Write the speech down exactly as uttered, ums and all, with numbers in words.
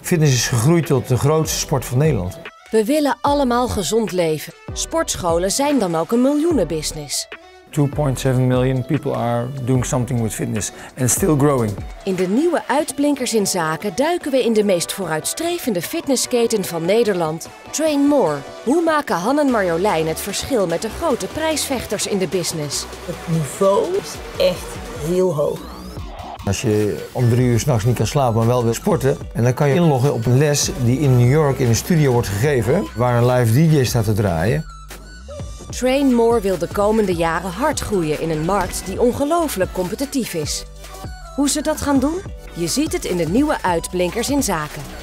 Fitness is gegroeid tot de grootste sport van Nederland. We willen allemaal gezond leven. Sportscholen zijn dan ook een miljoenenbusiness. two point seven million people are doing something with fitness and still growing. In de nieuwe Uitblinkers in Zaken duiken we in de meest vooruitstrevende fitnessketen van Nederland, Train More. Hoe maken Han en Marjolein het verschil met de grote prijsvechters in de business? Het niveau is echt heel hoog. Als je om drie uur 's nachts niet kan slapen, maar wel wil sporten, en dan kan je inloggen op een les die in New York in een studio wordt gegeven, waar een live D J staat te draaien. Train More wil de komende jaren hard groeien in een markt die ongelooflijk competitief is. Hoe ze dat gaan doen? Je ziet het in de nieuwe Uitblinkers in Zaken.